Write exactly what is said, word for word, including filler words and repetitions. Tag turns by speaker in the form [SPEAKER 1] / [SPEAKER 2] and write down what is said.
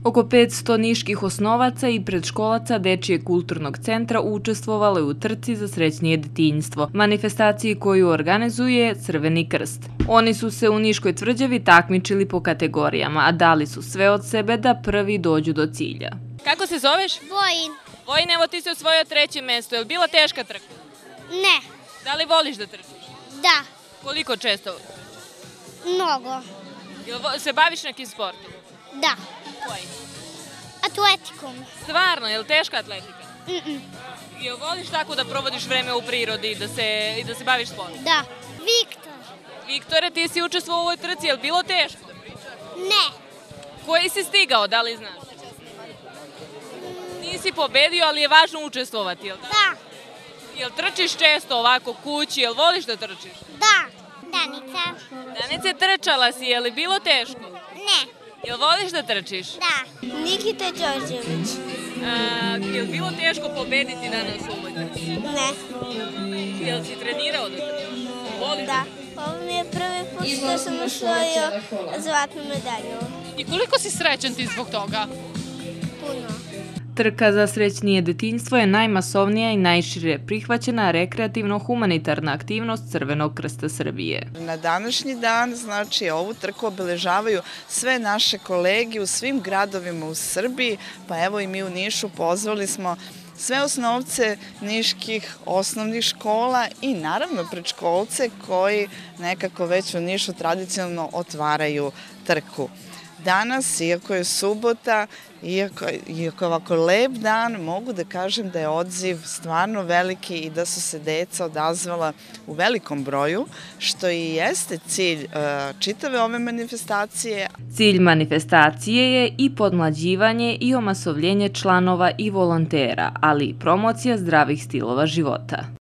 [SPEAKER 1] Oko petsto niških osnovaca i predškolaca Dečijeg kulturnog centra učestvovalo je u trci za srećnije detinjstvo, manifestaciji koju organizuje Crveni krst. Oni su se u Niškoj tvrđavi takmičili po kategorijama, a dali su sve od sebe da prvi dođu do cilja.
[SPEAKER 2] Kako se zoveš?
[SPEAKER 3] Vojin.
[SPEAKER 2] Vojin, evo ti si osvojio treće mesto. Je li bila teška trka?
[SPEAKER 3] Ne.
[SPEAKER 2] Da li voliš da trčiš?
[SPEAKER 3] Da.
[SPEAKER 2] Koliko često?
[SPEAKER 3] Mnogo.
[SPEAKER 2] Jel se baviš nekim sportom?
[SPEAKER 3] Da.
[SPEAKER 2] Koji?
[SPEAKER 3] Atletikom.
[SPEAKER 2] Stvarno, je li teška atletika?
[SPEAKER 3] Mm-mm.
[SPEAKER 2] Jel voliš tako da provodiš vreme u prirodi i da se, i da se baviš sportom?
[SPEAKER 3] Da. Viktor.
[SPEAKER 2] Viktore, ti si učestvovao u ovoj trci, je li bilo teško?
[SPEAKER 3] Ne.
[SPEAKER 2] Koji si stigao, da li znaš? Nisi pobedio, ali je važno učestvovati, jel da?
[SPEAKER 3] Da.
[SPEAKER 2] Jel trčiš često ovako kući, jel voliš da trčiš?
[SPEAKER 3] Da. Danica.
[SPEAKER 2] Danice, trčala si, je li bilo teško?
[SPEAKER 3] Ne.
[SPEAKER 2] Jel voliš da trčiš?
[SPEAKER 3] Da. Nikita Đorđević.
[SPEAKER 2] A, jel bilo teško pobediti danas u ovoj trci?
[SPEAKER 3] Ne.
[SPEAKER 2] Jel si trenirao da trčiš? Voliš?
[SPEAKER 3] Da. Ovo mi je prvi put što sam osvojio zlatnu medalju.
[SPEAKER 4] I koliko si srećan ti zbog toga?
[SPEAKER 3] Puno.
[SPEAKER 1] Trka za srećnije detinjstvo je najmasovnija i najšire prihvaćena rekreativno-humanitarna aktivnost Crvenog krsta Srbije.
[SPEAKER 5] Na današnji dan, znači, ovu trku obeležavaju sve naše kolege u svim gradovima u Srbiji, pa evo i mi u Nišu pozvali smo sve osnovce niških osnovnih škola i naravno predškolce koji nekako već u Nišu tradicionalno otvaraju trku. Danas, iako je subota, iako, iako je ovako lep dan, mogu da kažem da je odziv stvarno veliki i da su se deca odazvala u velikom broju, što i jeste cilj uh, čitave ove manifestacije.
[SPEAKER 1] Cilj manifestacije je i podmlađivanje i omasovljenje članova i volontera, ali i promocija zdravih stilova života.